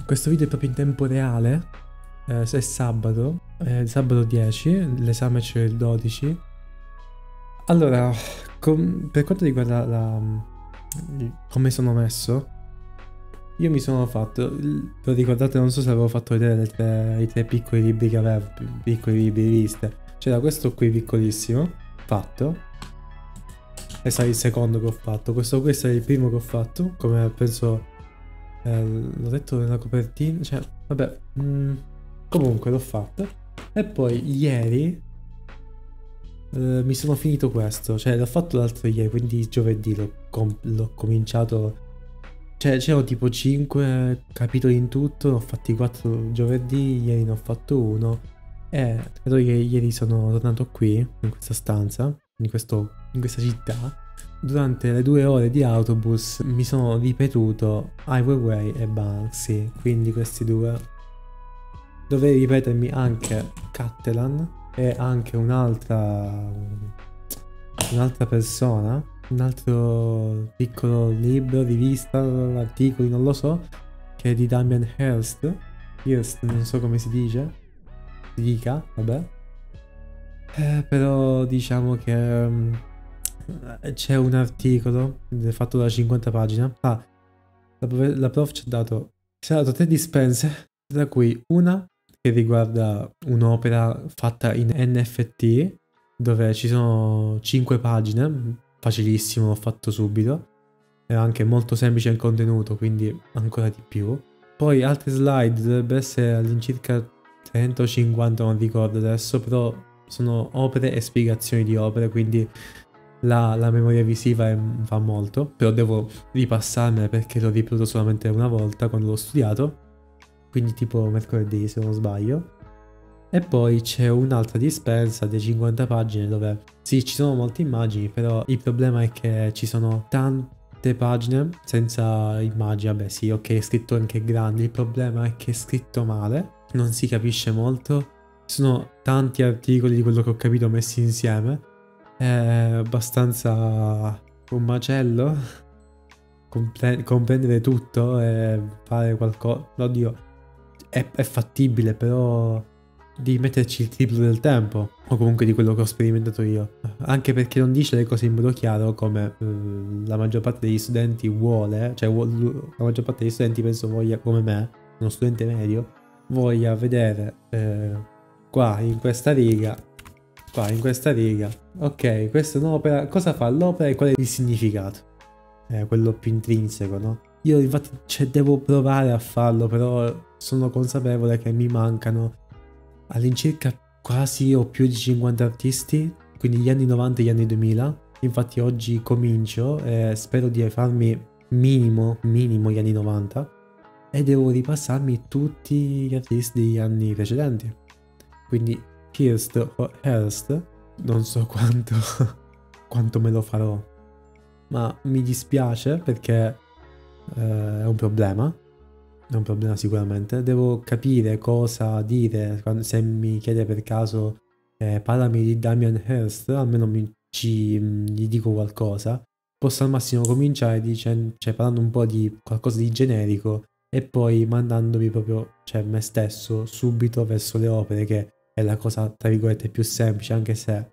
Questo video è proprio in tempo reale, è sabato, sabato 10, l'esame c'è il 12. Allora, per quanto riguarda come sono messo, io mi sono fatto, lo ricordate, non so se avevo fatto vedere i tre piccoli libri che avevo, piccoli libri di liste. C'era questo qui piccolissimo, fatto, e sarà il secondo che ho fatto, questo è il primo che ho fatto, come penso... l'ho detto nella copertina, cioè, vabbè, comunque l'ho fatto. E poi ieri mi sono finito questo, cioè l'ho fatto l'altro ieri, quindi giovedì l'ho cominciato. Cioè c'erano tipo 5 capitoli in tutto, ne ho fatti 4 giovedì, ieri ne ho fatto uno. E credo che ieri sono tornato qui, in questa stanza, in questa città. Durante le 2 ore di autobus mi sono ripetuto Ai Weiwei e Banksy, quindi questi due. Dovrei ripetermi anche Cattelan e anche un'altra persona, un altro piccolo libro, rivista, articoli, non lo so, che è di Damien Hirst. Hirst, non so come si dica, vabbè. Però diciamo che c'è un articolo fatto da 50 pagine. La prof ci ha dato 3 dispense, tra cui una che riguarda un'opera fatta in NFT, dove ci sono 5 pagine, facilissimo, l'ho fatto subito. Era anche molto semplice il contenuto, quindi ancora di più. Poi altre slide, dovrebbe essere all'incirca 30 o 50, non ricordo adesso, però sono opere e spiegazioni di opere, quindi la memoria visiva fa molto, però devo ripassarmela perché l'ho ripetuto solamente una volta quando l'ho studiato, quindi tipo mercoledì se non sbaglio. E poi c'è un'altra dispensa di 50 pagine dove sì, ci sono molte immagini, però il problema è che ci sono tante pagine senza immagini. Vabbè sì, ok, è scritto anche grande, il problema è che è scritto male, non si capisce molto. Ci sono tanti articoli, di quello che ho capito, messi insieme. È abbastanza un macello comprendere tutto e fare qualcosa. Oddio, è fattibile, però di metterci il triplo del tempo, o comunque di quello che ho sperimentato io. Anche perché non dice le cose in modo chiaro, come la maggior parte degli studenti vuole, cioè la maggior parte degli studenti penso voglia, come me, uno studente medio, voglia vedere qua in questa riga. Ok, questa è un'opera. Cosa fa l'opera e qual è il significato? Quello più intrinseco, no? Io infatti devo provare a farlo, però sono consapevole che mi mancano all'incirca quasi o più di 50 artisti, quindi gli anni 90 e gli anni 2000. Infatti oggi comincio e spero di farmi minimo gli anni 90 e devo ripassarmi tutti gli artisti degli anni precedenti. Quindi Hirst o Hearst, non so quanto me lo farò, ma mi dispiace perché è un problema sicuramente. Devo capire cosa dire se mi chiede per caso parlami di Damien Hirst, almeno gli dico qualcosa. Posso al massimo cominciare cioè, parlando un po' di qualcosa di generico e poi mandandovi proprio, cioè, me stesso subito verso le opere, che è la cosa tra virgolette più semplice, anche se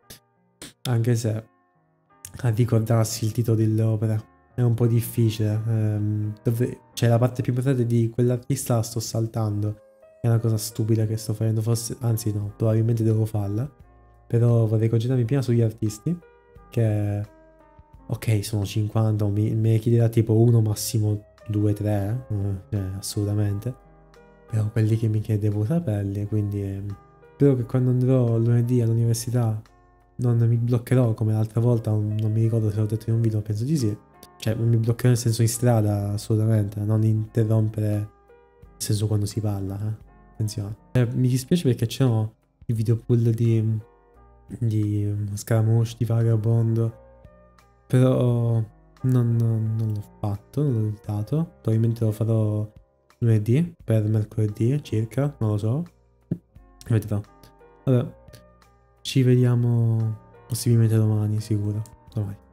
a ricordarsi il titolo dell'opera è un po' difficile. Cioè la parte più importante di quell'artista la sto saltando. È una cosa stupida che sto facendo, forse, anzi no, probabilmente devo farla. Però vorrei concentrarmi prima sugli artisti, che ok, sono 50, me ne chiederà tipo uno, massimo 2, 3, assolutamente. Però quelli che mi chiedevo saperli, quindi spero che quando andrò lunedì all'università non mi bloccherò come l'altra volta, non mi ricordo se l'ho detto in un video, penso di sì. Cioè, non mi bloccherò nel senso in strada, assolutamente, non interrompere nel senso quando si parla, attenzione. Mi dispiace perché c'erano i video pool di Scaramouche, di Vagabondo, però non l'ho fatto, non l'ho editato. Probabilmente lo farò lunedì per mercoledì circa, non lo so. Vedrò. Vabbè, ci vediamo possibilmente domani, sicuro. Domani.